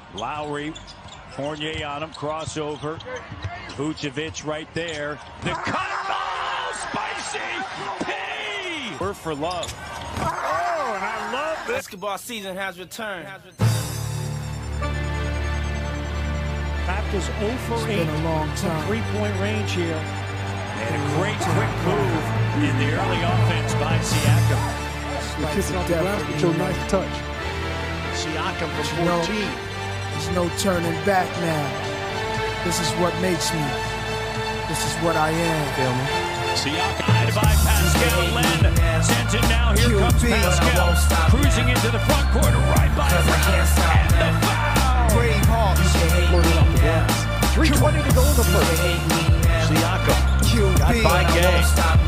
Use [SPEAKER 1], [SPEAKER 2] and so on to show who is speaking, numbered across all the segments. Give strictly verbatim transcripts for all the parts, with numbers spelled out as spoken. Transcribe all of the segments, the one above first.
[SPEAKER 1] Lowry, Fournier on him, crossover. Vucevic right there. The cut, oh, spicy! P! We're for love. Oh, and I love this.
[SPEAKER 2] Basketball season has returned.
[SPEAKER 1] Raptors oh for eight
[SPEAKER 3] been a long time.
[SPEAKER 1] Three-point range here. And a great quick move in the early offense by Siakam.
[SPEAKER 3] You're kissing off the glass with your nice touch.
[SPEAKER 1] Siakam for
[SPEAKER 3] You know,
[SPEAKER 1] fourteen.
[SPEAKER 3] there's no turning back now. This is what makes me. This is what I am. Feel me?
[SPEAKER 1] Siakam by Pascal Len. Sends it now. Here
[SPEAKER 3] Q
[SPEAKER 1] comes
[SPEAKER 3] B.
[SPEAKER 1] Pascal. Cruising into the front court. Right by Brown. And the foul.
[SPEAKER 3] Brave heart.
[SPEAKER 1] Floated off the glass. three twenty to go in the first. Siakam.
[SPEAKER 3] Q B.
[SPEAKER 1] Got by Gay.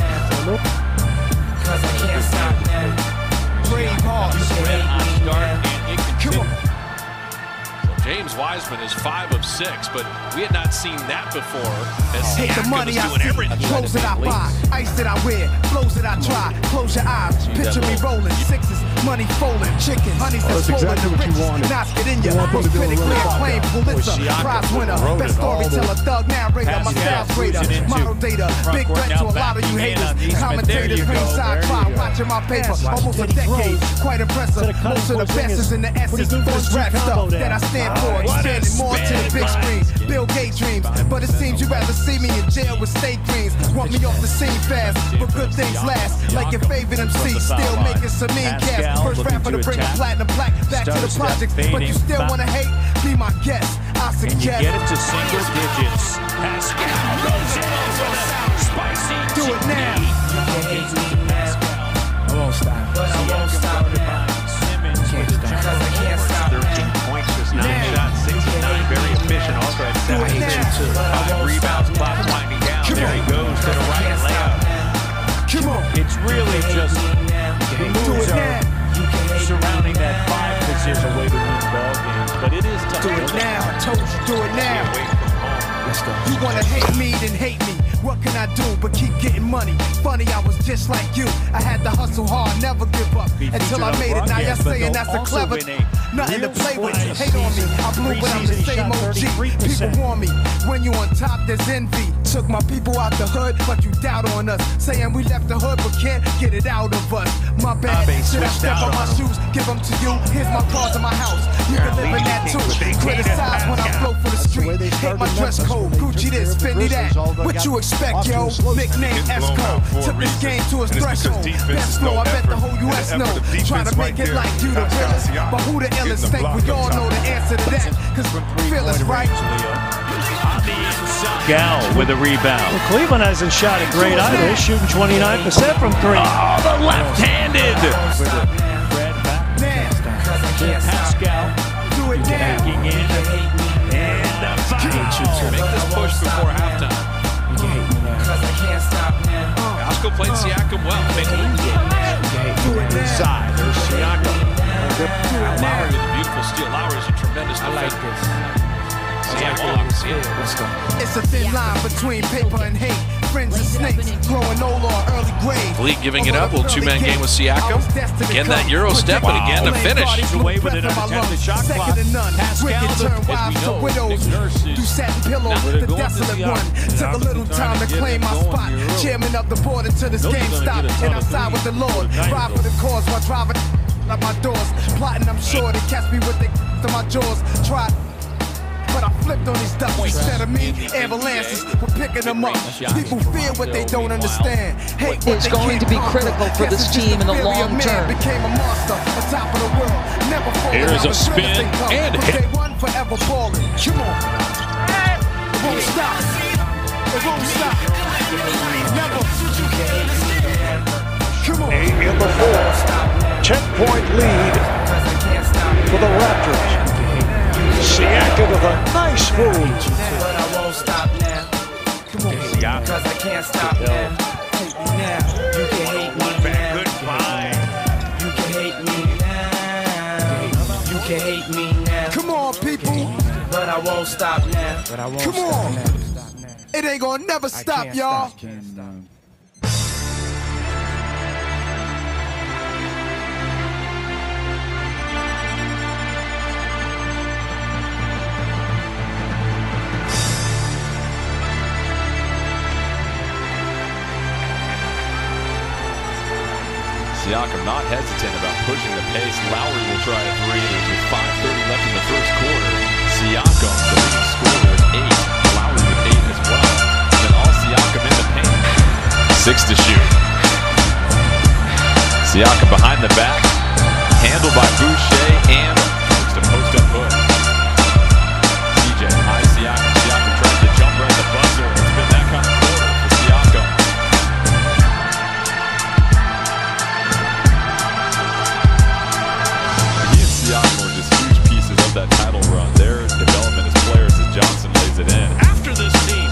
[SPEAKER 2] Cause I can't stop now.
[SPEAKER 3] Brave heart.
[SPEAKER 4] Red hot start, and it
[SPEAKER 3] Come
[SPEAKER 4] continues.
[SPEAKER 3] on.
[SPEAKER 4] James Wiseman is five of six, but we had not seen that before. As
[SPEAKER 3] Take the
[SPEAKER 4] Siakam
[SPEAKER 3] money
[SPEAKER 4] is
[SPEAKER 3] I
[SPEAKER 4] doing
[SPEAKER 3] see,
[SPEAKER 4] everything.
[SPEAKER 3] clothes that I buy, ice that I wear, flows that I try. Close your eyes, picture me rolling, sixes, money folding, chicken, honey
[SPEAKER 5] Oh, that's
[SPEAKER 3] that's
[SPEAKER 5] exactly what you wanted.
[SPEAKER 3] Knots get in ya,
[SPEAKER 5] You want them
[SPEAKER 3] most
[SPEAKER 5] to do a
[SPEAKER 3] critically
[SPEAKER 5] really
[SPEAKER 3] acclaimed
[SPEAKER 5] hot
[SPEAKER 3] Pulitzer,
[SPEAKER 1] Siakam
[SPEAKER 3] prize winner,
[SPEAKER 1] wrote
[SPEAKER 3] best
[SPEAKER 1] it all the
[SPEAKER 3] storyteller, thug narrator, my
[SPEAKER 1] Pascal
[SPEAKER 3] style greater,
[SPEAKER 1] cruising into
[SPEAKER 3] model data,
[SPEAKER 1] front
[SPEAKER 3] big
[SPEAKER 1] court
[SPEAKER 3] threat
[SPEAKER 1] now,
[SPEAKER 3] to a lot of you
[SPEAKER 1] backing in on
[SPEAKER 3] haters,
[SPEAKER 1] Neesmith.
[SPEAKER 3] commentators,
[SPEAKER 1] There you go,
[SPEAKER 3] ringside
[SPEAKER 1] there
[SPEAKER 3] crowd,
[SPEAKER 1] you go.
[SPEAKER 3] watching my paper,
[SPEAKER 1] Yes,
[SPEAKER 3] almost a
[SPEAKER 1] Eddie
[SPEAKER 3] decade,
[SPEAKER 1] Rose.
[SPEAKER 3] quite impressive,
[SPEAKER 1] Instead of cutting
[SPEAKER 3] most of the
[SPEAKER 1] for
[SPEAKER 3] best is in the
[SPEAKER 1] singers,
[SPEAKER 3] essence,
[SPEAKER 1] what do you do
[SPEAKER 3] this
[SPEAKER 1] with
[SPEAKER 3] rap
[SPEAKER 1] this
[SPEAKER 3] stuff
[SPEAKER 1] combo
[SPEAKER 3] that I
[SPEAKER 1] there?
[SPEAKER 3] stand for,
[SPEAKER 1] What a
[SPEAKER 3] expanding more to the big
[SPEAKER 1] spin.
[SPEAKER 3] screen, Bill Gates dreams, but it seems you'd rather see me in jail with state greens. Want me off the scene fast, but good things last. Like your favorite M C, still making some mean cash. First rapper to bring a platinum plaque back to the projects, but you still wanna hate? Be my guest, I
[SPEAKER 1] And you
[SPEAKER 3] suggest.
[SPEAKER 1] get it to single digits. Pascal goes in with a spicy
[SPEAKER 3] Do it now. I won't stop.
[SPEAKER 2] But I won't stop now.
[SPEAKER 1] Simmons with a
[SPEAKER 2] Cause I can't stop
[SPEAKER 6] thirteen
[SPEAKER 2] now.
[SPEAKER 6] points, just nine
[SPEAKER 3] Yeah.
[SPEAKER 6] shots, six of nine, very efficient. Also had
[SPEAKER 3] Do it
[SPEAKER 6] seven
[SPEAKER 3] now.
[SPEAKER 6] assists, five rebounds, clock winding down.
[SPEAKER 3] Come
[SPEAKER 6] There
[SPEAKER 3] on.
[SPEAKER 6] he goes to the right layup.
[SPEAKER 3] Come on,
[SPEAKER 1] It's really just the
[SPEAKER 3] do
[SPEAKER 1] moves
[SPEAKER 3] it
[SPEAKER 1] are
[SPEAKER 3] now.
[SPEAKER 1] surrounding that five position way to win ball games, but it is tough.
[SPEAKER 3] Do it now. I told you, do it now.
[SPEAKER 6] Away from home.
[SPEAKER 3] Let's go. You wanna hate me, then hate me. What can I do but keep getting money? Funny, I was just like you. I had to hustle hard, never give up
[SPEAKER 1] Be
[SPEAKER 3] until
[SPEAKER 1] featured
[SPEAKER 3] I
[SPEAKER 1] on
[SPEAKER 3] made it. Now you're
[SPEAKER 1] broadcast, but
[SPEAKER 3] saying
[SPEAKER 1] they'll
[SPEAKER 3] that's a
[SPEAKER 1] also
[SPEAKER 3] clever.
[SPEAKER 1] win a
[SPEAKER 3] Nothing to
[SPEAKER 1] real
[SPEAKER 3] play with.
[SPEAKER 1] sports
[SPEAKER 3] Hate on me.
[SPEAKER 1] season.
[SPEAKER 3] I blew, but I'm the
[SPEAKER 1] Preseason, he
[SPEAKER 3] same
[SPEAKER 1] shot
[SPEAKER 3] O G.
[SPEAKER 1] thirty-three percent.
[SPEAKER 3] People warn me when you on top, there's envy. Took my people out the hood, but you doubt on us. Saying we left the hood, but can't get it out of us. My bad.
[SPEAKER 6] Abe
[SPEAKER 3] Should I
[SPEAKER 6] switched
[SPEAKER 3] step
[SPEAKER 6] out
[SPEAKER 3] on my
[SPEAKER 6] on him.
[SPEAKER 3] shoes? Give them to you. Here's my cars in my house. You can live in that too. Criticize when I flow for the street.
[SPEAKER 5] way they
[SPEAKER 3] Hate
[SPEAKER 5] started
[SPEAKER 3] my dress
[SPEAKER 5] Memphis
[SPEAKER 3] code.
[SPEAKER 5] when they
[SPEAKER 3] Gucci
[SPEAKER 5] took
[SPEAKER 3] this,
[SPEAKER 5] care of the
[SPEAKER 3] Fendi that.
[SPEAKER 5] Grizzlies, all they
[SPEAKER 3] What
[SPEAKER 5] got
[SPEAKER 3] you expect,
[SPEAKER 5] off to
[SPEAKER 3] yo?
[SPEAKER 5] a slow start.
[SPEAKER 3] Nickname
[SPEAKER 7] Getting blown
[SPEAKER 3] Esco.
[SPEAKER 7] out for a
[SPEAKER 3] Took this
[SPEAKER 7] reason.
[SPEAKER 3] game to its
[SPEAKER 7] And it's because
[SPEAKER 3] threshold.
[SPEAKER 7] defense
[SPEAKER 3] Best
[SPEAKER 7] is
[SPEAKER 3] flow,
[SPEAKER 7] no
[SPEAKER 3] I bet the
[SPEAKER 7] effort.
[SPEAKER 3] whole U S
[SPEAKER 7] And the
[SPEAKER 3] know.
[SPEAKER 7] effort of defense
[SPEAKER 3] Trying to
[SPEAKER 7] right
[SPEAKER 3] make it
[SPEAKER 7] there.
[SPEAKER 3] like you the
[SPEAKER 7] Pascal
[SPEAKER 3] realest.
[SPEAKER 7] Siakam
[SPEAKER 3] But who the
[SPEAKER 7] getting
[SPEAKER 3] illest
[SPEAKER 7] the
[SPEAKER 3] think?
[SPEAKER 7] block
[SPEAKER 3] We
[SPEAKER 7] up
[SPEAKER 3] all know
[SPEAKER 7] top.
[SPEAKER 3] the answer to that. Cause feel is right.
[SPEAKER 1] On the inside. Gal with a rebound. Well, Cleveland hasn't shot it great either. They're shooting twenty-nine percent from three. Oh, the left-handed. With a Fred back.
[SPEAKER 3] Now,
[SPEAKER 1] Pascal
[SPEAKER 3] do it now.
[SPEAKER 1] backing in. And the foul.
[SPEAKER 4] Make this push before halftime.
[SPEAKER 2] Cause I can't stop now.
[SPEAKER 4] Pascal played Siakam well. Making
[SPEAKER 3] Do it now.
[SPEAKER 6] Inside, there's Siakam.
[SPEAKER 4] Lowry with a beautiful steal. Lowry is a tremendous defender. Siakam, Siakam.
[SPEAKER 3] Let's go. It's a thin line between paper and hate. Friends and snakes, growing old or early grave.
[SPEAKER 4] Lee giving it up. Little two-man game with Siakam. Again, that Euro step, and again the finish.
[SPEAKER 1] He's away with it unattempted shot clock.
[SPEAKER 3] Second to none.
[SPEAKER 1] Pascal,
[SPEAKER 3] Wicked turn
[SPEAKER 1] as we
[SPEAKER 3] wives to
[SPEAKER 1] know,
[SPEAKER 3] widows.
[SPEAKER 1] Nick Nurse is
[SPEAKER 3] Do satin pillows,
[SPEAKER 1] not
[SPEAKER 3] the
[SPEAKER 1] going to
[SPEAKER 3] desolate
[SPEAKER 1] Siakam.
[SPEAKER 3] one. Took a little time to claim my spot. Chairman of the board until this
[SPEAKER 1] Knows he's
[SPEAKER 3] game
[SPEAKER 1] gonna
[SPEAKER 3] stopped.
[SPEAKER 1] get a ton
[SPEAKER 3] And
[SPEAKER 1] of
[SPEAKER 3] outside with the Lord. Ride for the cause while driving up my doors. Plotting, I'm sure they catch me with the to my jaws. Tried. But I flipped on these ducks instead of me. Ambulances were picking them up. People fear what they don't understand. Hate what
[SPEAKER 8] Is
[SPEAKER 3] they
[SPEAKER 8] going
[SPEAKER 3] can't
[SPEAKER 8] to be
[SPEAKER 3] conquer.
[SPEAKER 8] critical for
[SPEAKER 3] Guess
[SPEAKER 8] this
[SPEAKER 3] it's just
[SPEAKER 8] team in the
[SPEAKER 3] theory of
[SPEAKER 8] long
[SPEAKER 3] man
[SPEAKER 8] term.
[SPEAKER 3] Became a monster on top of the world. Never falling
[SPEAKER 4] Here's
[SPEAKER 3] out
[SPEAKER 4] a
[SPEAKER 3] of
[SPEAKER 4] spin
[SPEAKER 3] dribbles they come.
[SPEAKER 4] and
[SPEAKER 3] But
[SPEAKER 4] hit.
[SPEAKER 3] they won forever balling. Come on. It won't stop. It won't stop. Never. Come on.
[SPEAKER 5] Eight in the fourth. ten-point lead for the Raptors. Siakam with a nice move.
[SPEAKER 2] But I won't stop now.
[SPEAKER 3] Come on.
[SPEAKER 2] Cause I can't stop now.
[SPEAKER 3] Hate me now.
[SPEAKER 2] You can hate me now.
[SPEAKER 6] Goodbye.
[SPEAKER 2] You can hate me now. You can hate me now.
[SPEAKER 3] Come on, people.
[SPEAKER 2] But I won't stop now.
[SPEAKER 3] Come on. It ain't gonna never stop, y'all.
[SPEAKER 4] Siakam not hesitant about pushing the pace. Lowry will try a three. There's five thirty left in the first quarter. Siakam, the leading scorer with eight. Lowry with eight as well. And then all Siakam in the paint. Six to shoot. Siakam behind the back. Handled by Boucher and looks to post up hook. C J, high Siakam. Siakam tries to jump right at the buzzer. It's been that kind of quarter for Siakam. He and Siakam were just huge pieces of that title run. Their development as players as Johnson lays it in.
[SPEAKER 6] After this team.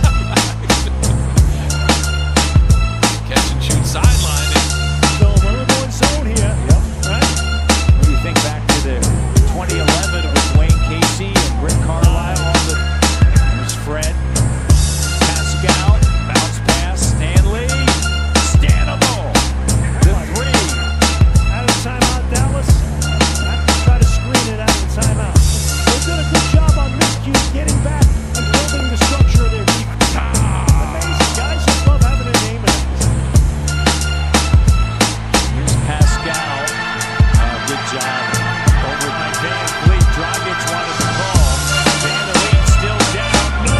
[SPEAKER 6] Catch and shoot sideline.
[SPEAKER 1] So we're going zone here. Yep. Right? When you think back to the twenty eleven with Wayne Casey and Rick Carlisle, all the there's Fred, Pascal, bounce pass, Stanley, Stanable, the three.
[SPEAKER 7] Out of timeout, Dallas. Try to screen it out of the timeout. They've done a good job on miscues, getting back and building the structure of their defense. Amazing. Guys just love having a name in it.
[SPEAKER 1] Here's Pascal. Uh, good job over by Van Vliet. Dragic wanted the call. Van Vliet still down. No!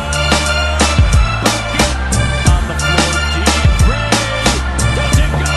[SPEAKER 1] Bucket on the floor. Deep Ray. Does it go?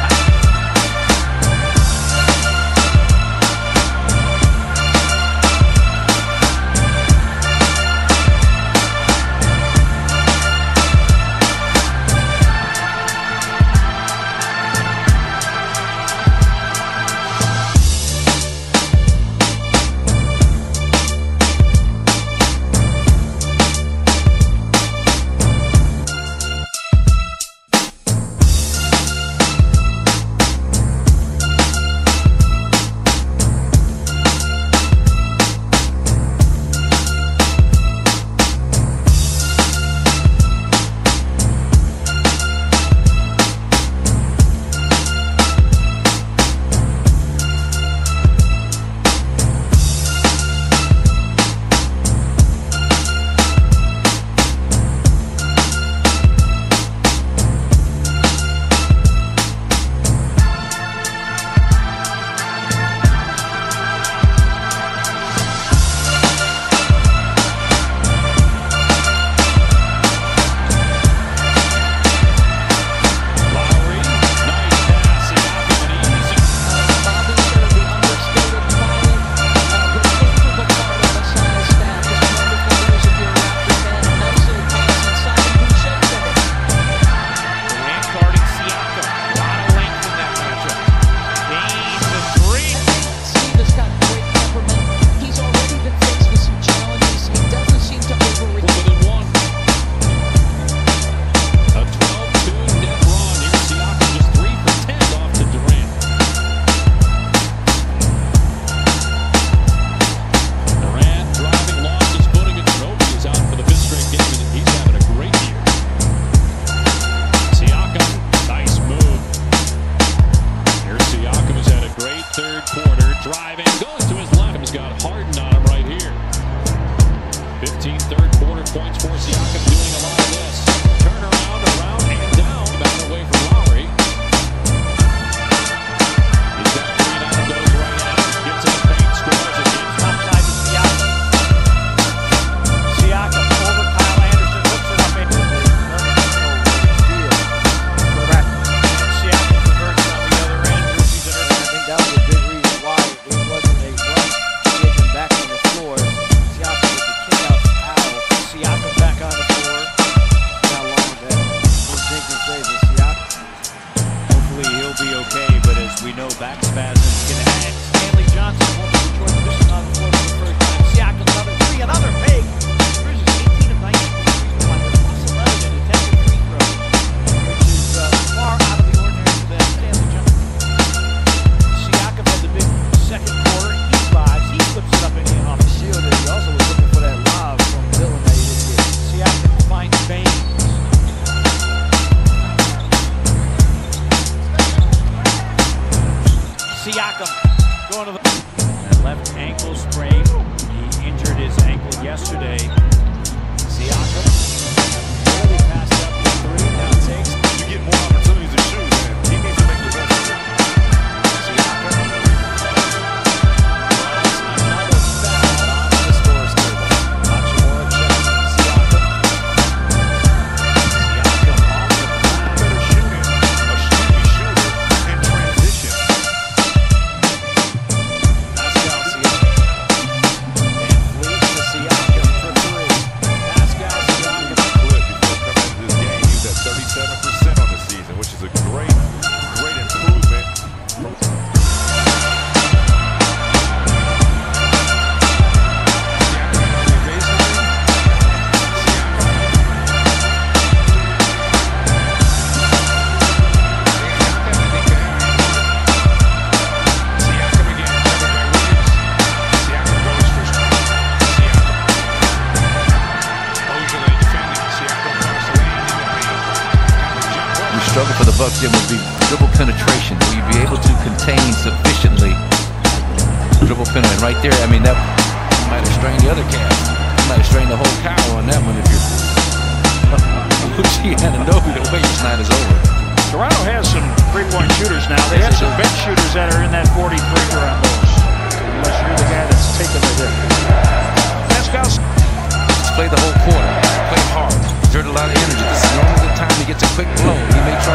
[SPEAKER 4] Driving, goes to his left. He's got Harden on him right here. fifteen third quarter points for Siakam, doing a lot of this. Turn around, around, and down. Back away from Lowry. He's got three now, goes right at him. Gets in the paint, scores again.
[SPEAKER 7] Outside to Siakam. Siakam over Kyle Anderson, hooks it up into the steal. Siakam converts on the other end. I think that was a big reason why it wasn't a rush to get him back on the floor. Siakam with the kick out to Powell. Siakam back on the floor. How long that was Jenkins says is Siakam.
[SPEAKER 1] Hopefully he'll be okay, but as we know, back spasms can add.
[SPEAKER 7] Stanley Johnson won't be Detroit position on the floor for the first time. Siakam another three, another big. Grizzlies eighteen of nineteen from the free throw line, plus eleven in attempted free throws, which is uh, far out of the ordinary for them. Stanley Johnson. Siakam had the big second quarter. He drives, he flips it up in the off the shield. He also was looking for that lob from Dillon that he didn't get. Siakam finds Baines. Siakam going to the
[SPEAKER 1] That left ankle sprain. He injured his ankle yesterday. Siakam barely passed up the three. Now takes.
[SPEAKER 5] You get more opportunities to shoot, man. He needs to make the best of it.
[SPEAKER 8] Buck, Jim, would be dribble penetration. Will you be able to contain sufficiently dribble penetration? Right there, I mean, that might have strained the other calf. You might have strained the whole cow on that one if you're Uche Anunoby. The waste night is over.
[SPEAKER 5] Toronto has some three-point shooters now. They have some bench shooters that are in that forty-three for almost. Unless you're the guy that's taking the hit. Pascal.
[SPEAKER 8] Just play the whole quarter. Play hard. Exert a lot of energy. This is normally the time he gets a quick blow. He may try.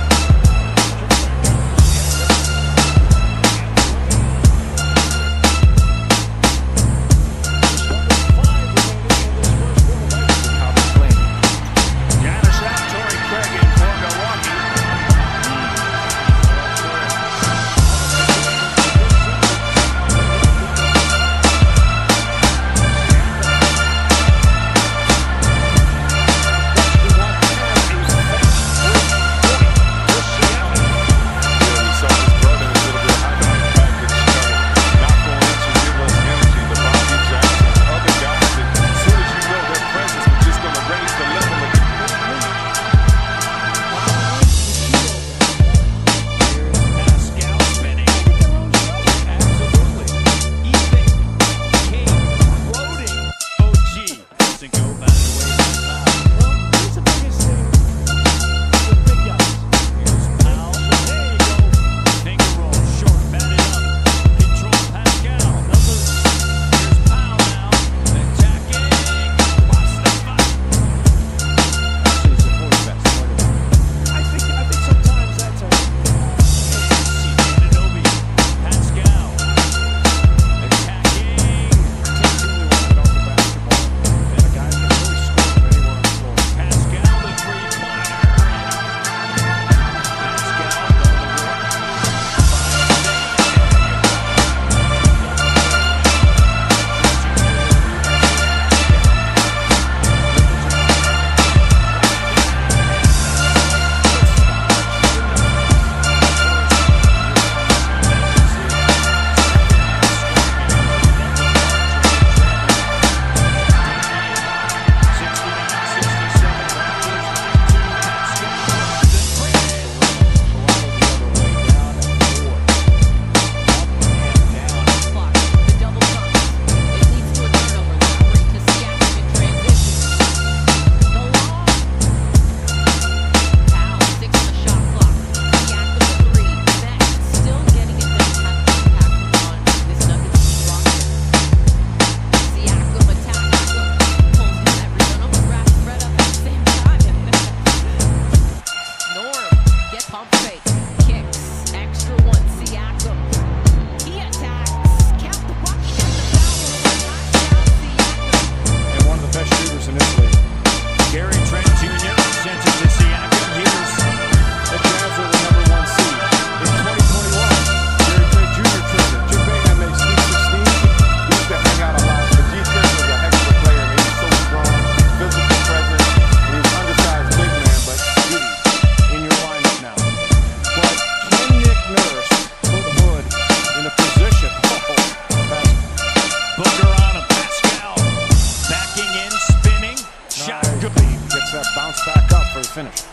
[SPEAKER 5] finish.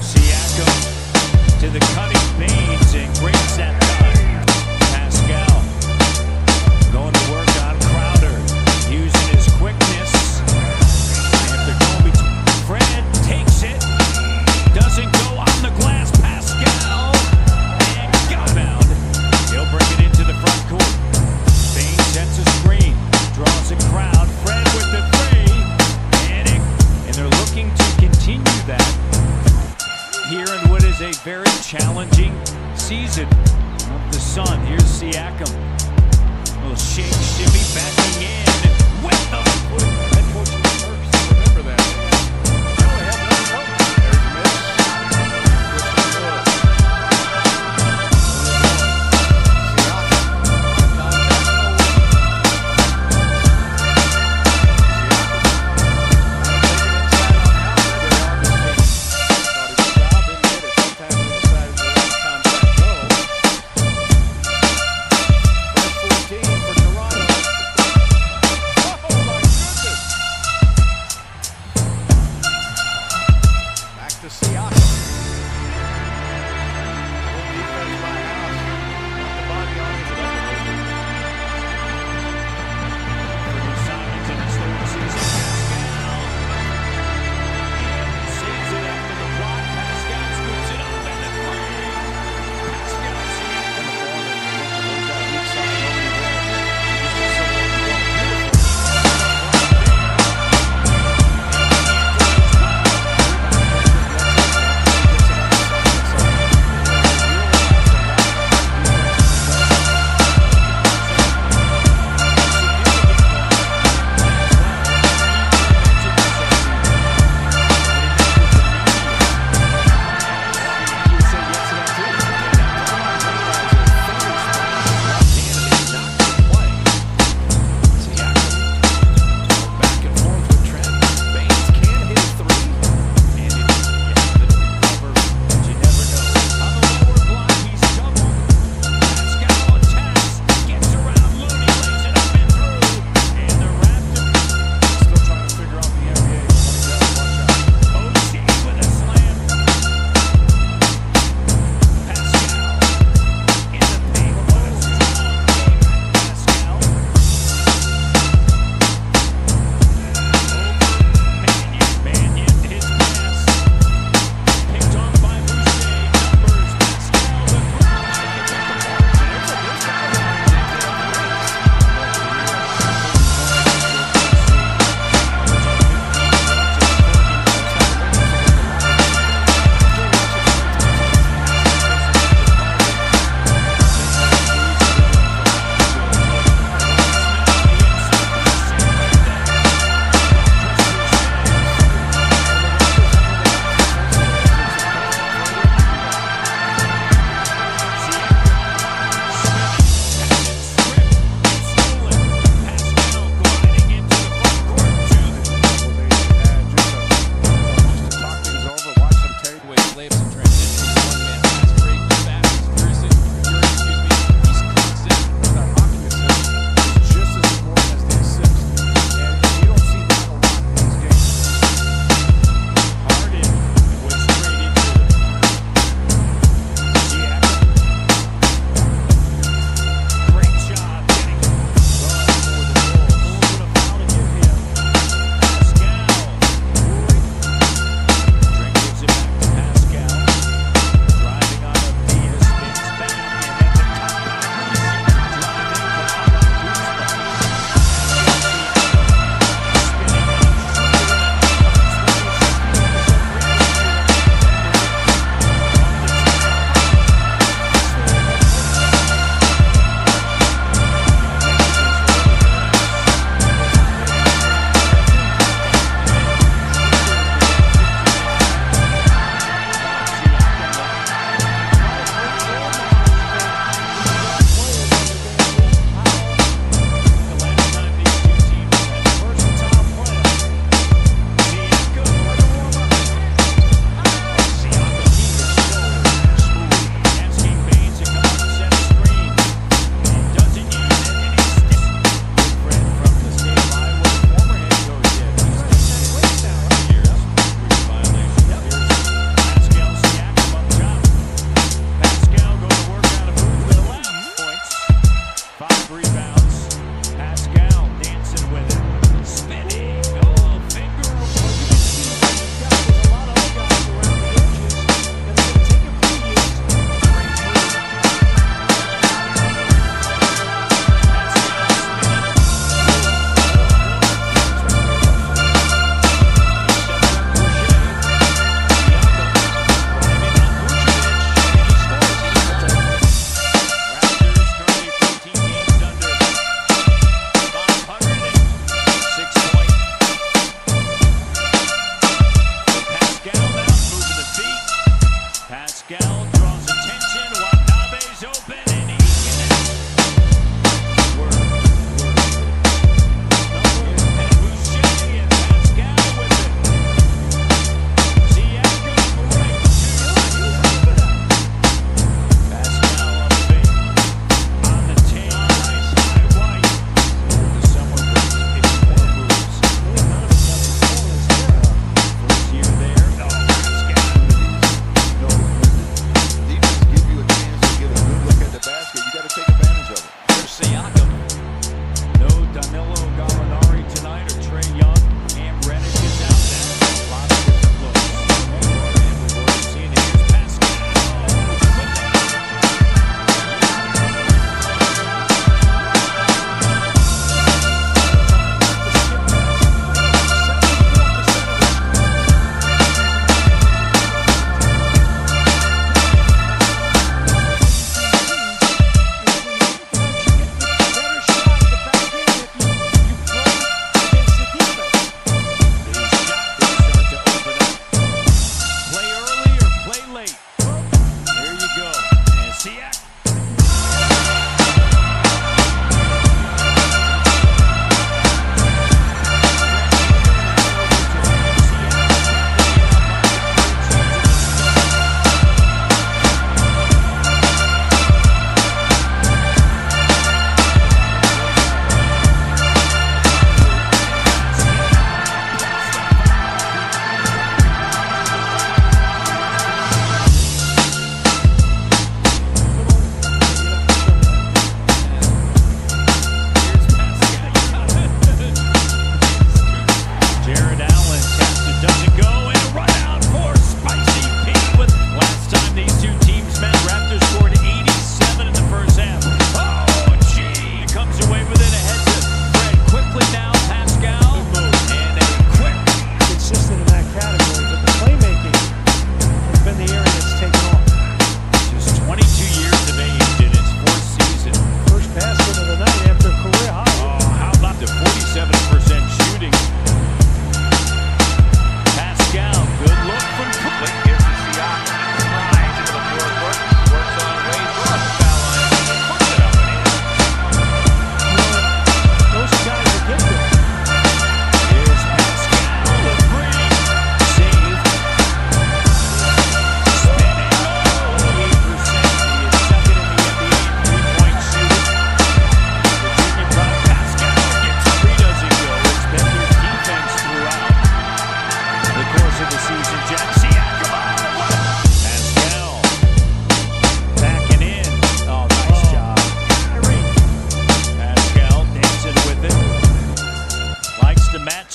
[SPEAKER 1] Siakam to the cutting Baines and breaks that time. Pascal going to work on Crowder, using his quickness. And they're going between. Fred takes it, doesn't go on the glass. Pascal and got bound. He'll bring it into the front court. Baines sets a screen, draws a crowd. Fred with the three, and, it, and they're looking to continue that here in what is a very challenging season of the Sun. Here's Siakam. A little shake, shimmy, backing in with the head coach of the Turks. Remember that. They only have one point. There's a miss.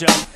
[SPEAKER 1] matchup.